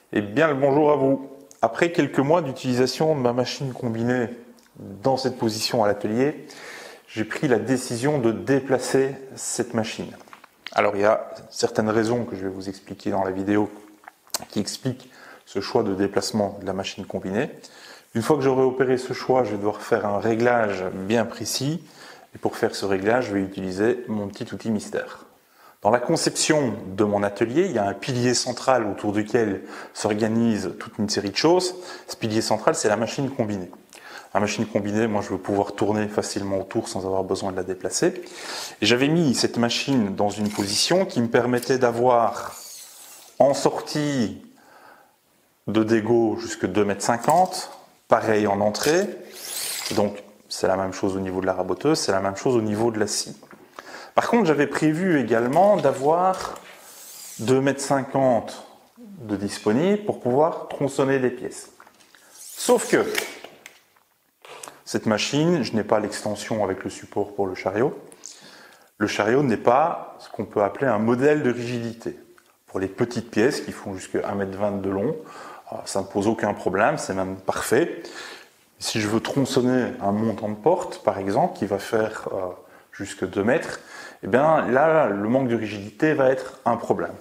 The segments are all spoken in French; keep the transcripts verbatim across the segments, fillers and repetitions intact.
Eh bien le bonjour à vous. Après quelques mois d'utilisation de ma machine combinée dans cette position à l'atelier, j'ai pris la décision de déplacer cette machine. Alors il y a certaines raisons que je vais vous expliquer dans la vidéo qui expliquent ce choix de déplacement de la machine combinée. Une fois que j'aurai opéré ce choix, je vais devoir faire un réglage bien précis. Et pour faire ce réglage, je vais utiliser mon petit outil mystère. Dans la conception de mon atelier, il y a un pilier central autour duquel s'organise toute une série de choses. Ce pilier central, c'est la machine combinée. La machine combinée, moi, je veux pouvoir tourner facilement autour sans avoir besoin de la déplacer. Et j'avais mis cette machine dans une position qui me permettait d'avoir en sortie de dégot jusque deux mètres cinquante, pareil en entrée. Donc, c'est la même chose au niveau de la raboteuse, c'est la même chose au niveau de la scie. Par contre, j'avais prévu également d'avoir deux mètres cinquante de disponible pour pouvoir tronçonner les pièces. Sauf que cette machine, je n'ai pas l'extension avec le support pour le chariot. Le chariot n'est pas ce qu'on peut appeler un modèle de rigidité. Pour les petites pièces qui font jusqu'à un mètre vingt de long, ça ne pose aucun problème, c'est même parfait. Si je veux tronçonner un montant de porte, par exemple, qui va faire euh, jusque deux mètres, eh bien là, le manque de rigidité va être un problème.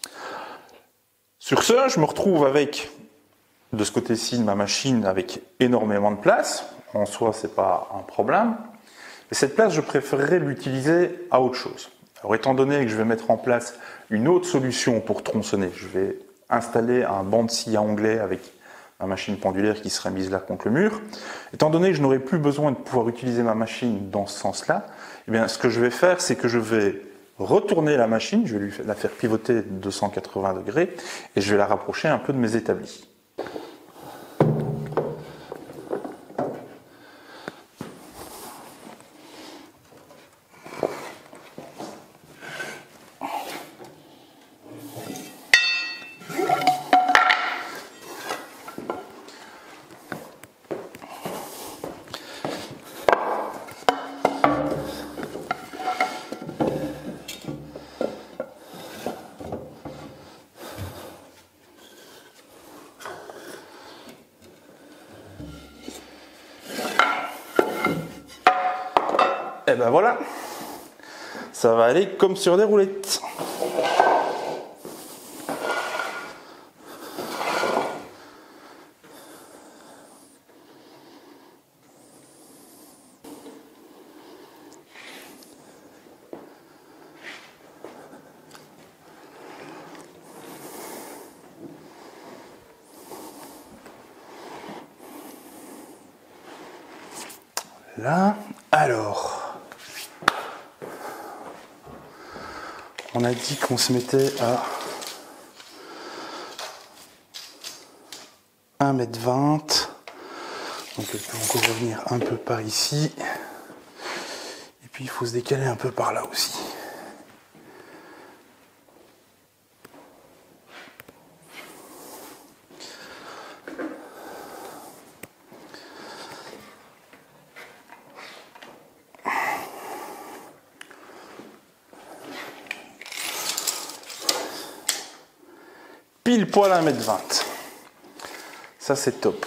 Sur ce, je me retrouve avec, de ce côté-ci de ma machine, avec énormément de place. En soi, ce n'est pas un problème. Et cette place, je préférerais l'utiliser à autre chose. Alors, étant donné que je vais mettre en place une autre solution pour tronçonner, je vais installer un banc de scie à onglet avec ma machine pendulaire qui serait mise là contre le mur. Étant donné que je n'aurai plus besoin de pouvoir utiliser ma machine dans ce sens-là, eh bien, ce que je vais faire, c'est que je vais retourner la machine, je vais lui la faire pivoter de deux cent quatre-vingts degrés et je vais la rapprocher un peu de mes établis. Et ben voilà, ça va aller comme sur des roulettes. Là, alors... On a dit qu'on se mettait à un mètre vingt. Donc elle peut encore revenir un peu par ici. Et puis il faut se décaler un peu par là aussi. Pile poil à un mètre vingt. Ça, c'est top.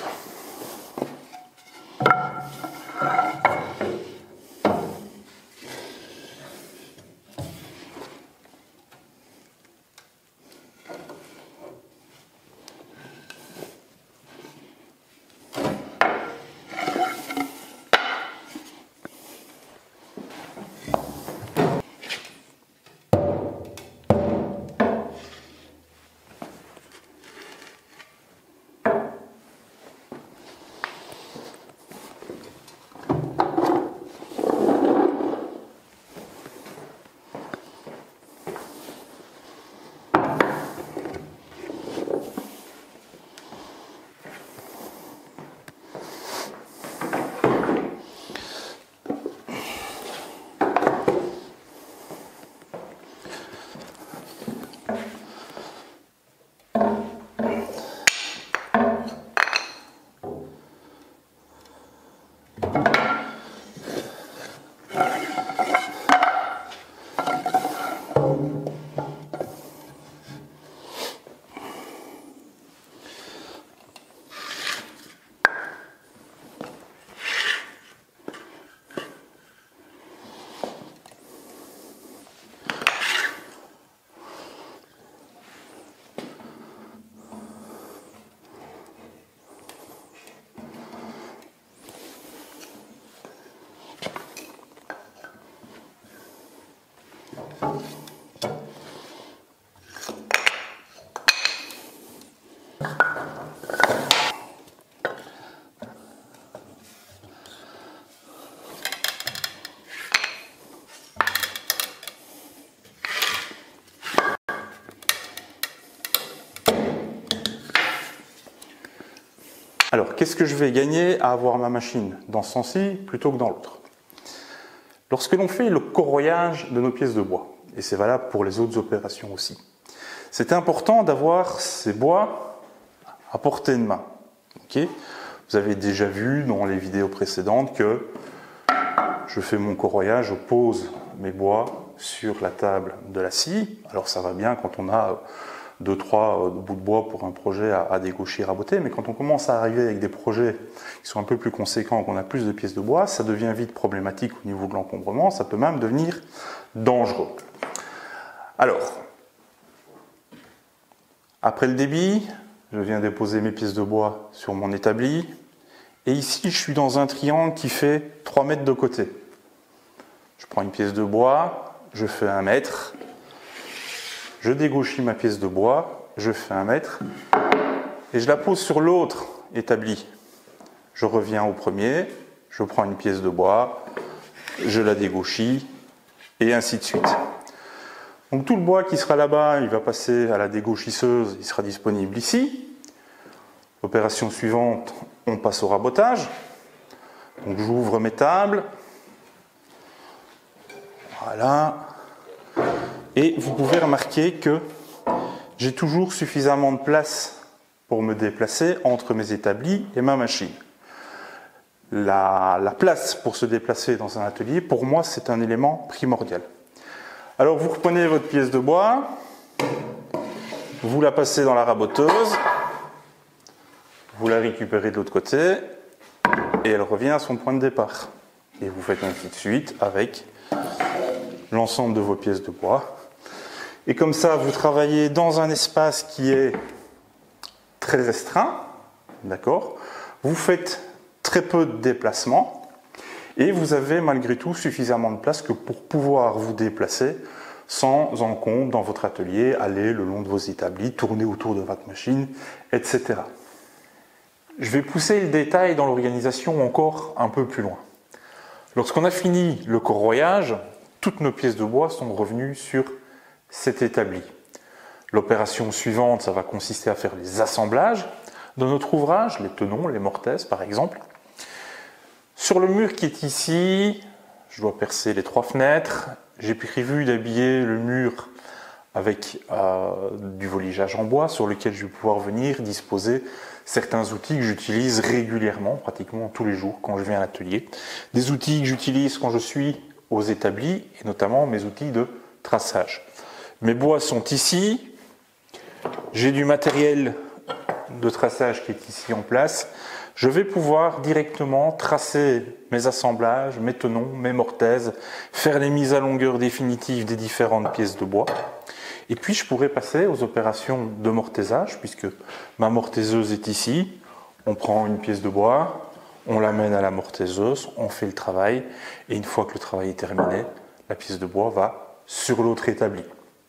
Alors, qu'est-ce que je vais gagner à avoir ma machine dans ce sens-ci plutôt que dans l'autre? Lorsque l'on fait le corroyage de nos pièces de bois, et c'est valable pour les autres opérations aussi, c'est important d'avoir ces bois à portée de main. Okay? Vous avez déjà vu dans les vidéos précédentes que je fais mon corroyage, je pose mes bois sur la table de la scie. Alors ça va bien quand on a deux, trois bouts de bois pour un projet à, à dégaucher, raboter, mais quand on commence à arriver avec des projets qui sont un peu plus conséquents, qu'on a plus de pièces de bois, ça devient vite problématique au niveau de l'encombrement, ça peut même devenir dangereux. Alors, après le débit, je viens déposer mes pièces de bois sur mon établi, et ici je suis dans un triangle qui fait trois mètres de côté. Je prends une pièce de bois, je fais un mètre, je dégauchis ma pièce de bois, je fais un mètre, et je la pose sur l'autre établi. Je reviens au premier, je prends une pièce de bois, je la dégauchis, et ainsi de suite. Donc tout le bois qui sera là-bas, il va passer à la dégauchisseuse, il sera disponible ici. Opération suivante, on passe au rabotage. Donc j'ouvre mes tables. Voilà. Et vous pouvez remarquer que j'ai toujours suffisamment de place pour me déplacer entre mes établis et ma machine. La, la place pour se déplacer dans un atelier, pour moi, c'est un élément primordial. Alors vous reprenez votre pièce de bois, vous la passez dans la raboteuse, vous la récupérez de l'autre côté, et elle revient à son point de départ. Et vous faites ainsi de suite avec l'ensemble de vos pièces de bois. Et comme ça, vous travaillez dans un espace qui est très restreint, d'accord ? Vous faites très peu de déplacements, et vous avez malgré tout suffisamment de place que pour pouvoir vous déplacer sans encombre dans votre atelier, aller le long de vos établis, tourner autour de votre machine, et cetera. Je vais pousser le détail dans l'organisation encore un peu plus loin. Lorsqu'on a fini le corroyage, toutes nos pièces de bois sont revenues sur cet établi. L'opération suivante, ça va consister à faire les assemblages de notre ouvrage, les tenons, les mortaises par exemple. Sur le mur qui est ici, je dois percer les trois fenêtres. J'ai prévu d'habiller le mur avec euh, du voligeage en bois sur lequel je vais pouvoir venir disposer certains outils que j'utilise régulièrement, pratiquement tous les jours quand je viens à l'atelier. Des outils que j'utilise quand je suis aux établis et notamment mes outils de traçage. Mes bois sont ici. J'ai du matériel de traçage qui est ici en place. Je vais pouvoir directement tracer mes assemblages, mes tenons, mes mortaises, faire les mises à longueur définitives des différentes pièces de bois. Et puis je pourrais passer aux opérations de mortaisage, puisque ma mortaiseuse est ici. On prend une pièce de bois, on l'amène à la mortaiseuse, on fait le travail, et une fois que le travail est terminé, la pièce de bois va sur l'autre établi.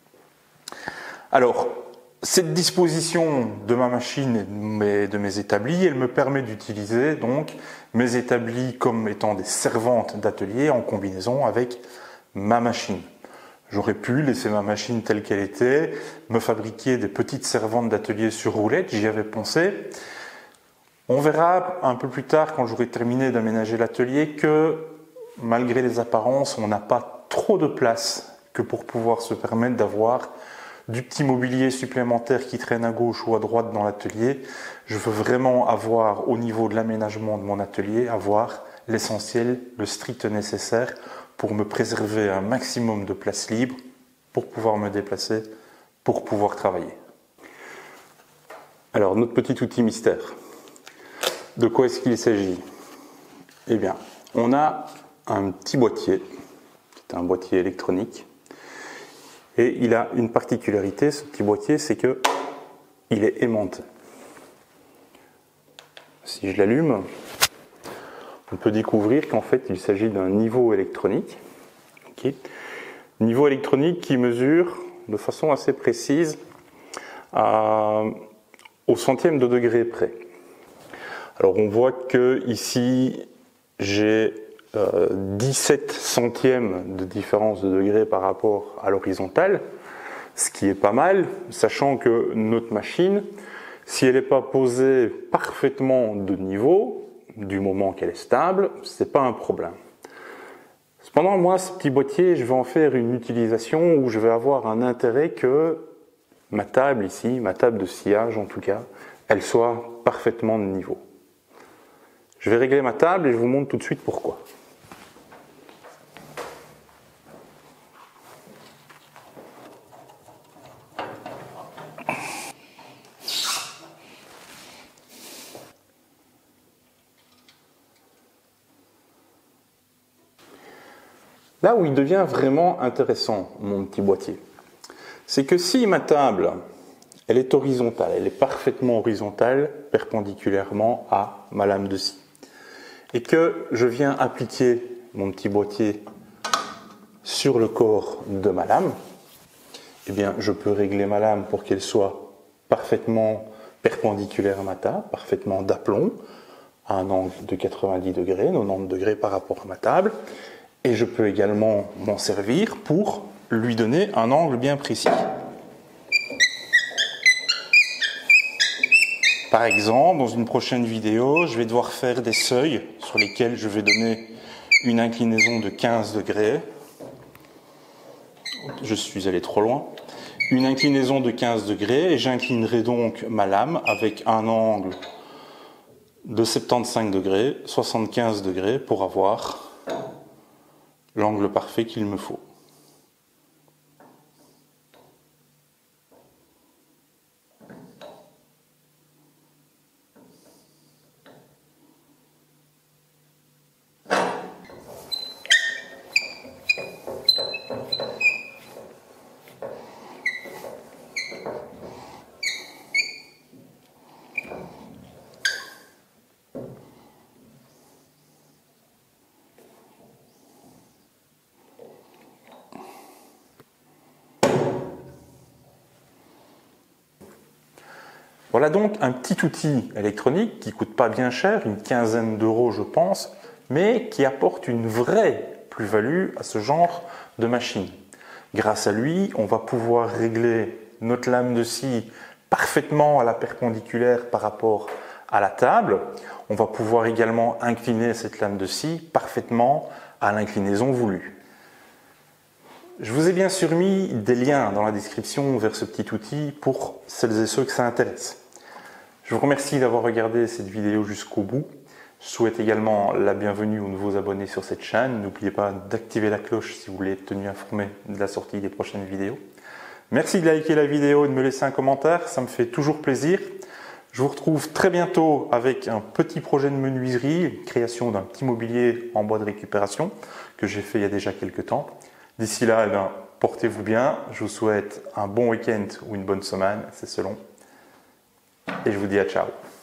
Alors, cette disposition de ma machine et de mes, de mes établis, elle me permet d'utiliser donc mes établis comme étant des servantes d'atelier en combinaison avec ma machine. J'aurais pu laisser ma machine telle qu'elle était, me fabriquer des petites servantes d'atelier sur roulette, j'y avais pensé. On verra un peu plus tard, quand j'aurai terminé d'aménager l'atelier, que malgré les apparences, on n'a pas trop de place que pour pouvoir se permettre d'avoir du petit mobilier supplémentaire qui traîne à gauche ou à droite dans l'atelier. Je veux vraiment avoir, au niveau de l'aménagement de mon atelier, avoir l'essentiel, le strict nécessaire pour me préserver un maximum de place libre, pour pouvoir me déplacer, pour pouvoir travailler. Alors, notre petit outil mystère. De quoi est-ce qu'il s'agit? Eh bien, on a un petit boîtier, c'est un boîtier électronique, et il a une particularité, ce petit boîtier, c'est que il est aimanté. Si je l'allume, on peut découvrir qu'en fait il s'agit d'un niveau électronique. Okay. Niveau électronique qui mesure de façon assez précise à, au centième de degré près. Alors on voit que ici j'ai euh, dix-sept centièmes de différence de degré par rapport à l'horizontale, ce qui est pas mal, sachant que notre machine, Si elle n'est pas posée parfaitement de niveau, du moment qu'elle est stable, ce n'est pas un problème. Cependant, moi, ce petit boîtier, je vais en faire une utilisation où je vais avoir un intérêt que ma table ici, ma table de sciage en tout cas, elle soit parfaitement de niveau. Je vais régler ma table et je vous montre tout de suite pourquoi. Là où il devient vraiment intéressant, mon petit boîtier, c'est que si ma table, elle est horizontale, elle est parfaitement horizontale, perpendiculairement à ma lame de scie, et que je viens appliquer mon petit boîtier sur le corps de ma lame, eh bien, je peux régler ma lame pour qu'elle soit parfaitement perpendiculaire à ma table, parfaitement d'aplomb, à un angle de quatre-vingt-dix degrés, quatre-vingt-dix degrés par rapport à ma table, et je peux également m'en servir pour lui donner un angle bien précis. Par exemple, dans une prochaine vidéo, je vais devoir faire des seuils sur lesquels je vais donner une inclinaison de quinze degrés. Je suis allé trop loin. Une inclinaison de quinze degrés et j'inclinerai donc ma lame avec un angle de soixante-quinze degrés, soixante-quinze degrés pour avoir l'angle parfait qu'il me faut. Voilà donc un petit outil électronique qui ne coûte pas bien cher, une quinzaine d'euros je pense, mais qui apporte une vraie plus-value à ce genre de machine. Grâce à lui, on va pouvoir régler notre lame de scie parfaitement à la perpendiculaire par rapport à la table. On va pouvoir également incliner cette lame de scie parfaitement à l'inclinaison voulue. Je vous ai bien sûr mis des liens dans la description vers ce petit outil pour celles et ceux que ça intéresse. Je vous remercie d'avoir regardé cette vidéo jusqu'au bout. Je souhaite également la bienvenue aux nouveaux abonnés sur cette chaîne. N'oubliez pas d'activer la cloche si vous voulez être tenu informé de la sortie des prochaines vidéos. Merci de liker la vidéo et de me laisser un commentaire, ça me fait toujours plaisir. Je vous retrouve très bientôt avec un petit projet de menuiserie, création d'un petit mobilier en bois de récupération que j'ai fait il y a déjà quelques temps. D'ici là, eh bien, portez-vous bien. Je vous souhaite un bon week-end ou une bonne semaine, c'est selon. Et je vous dis à ciao.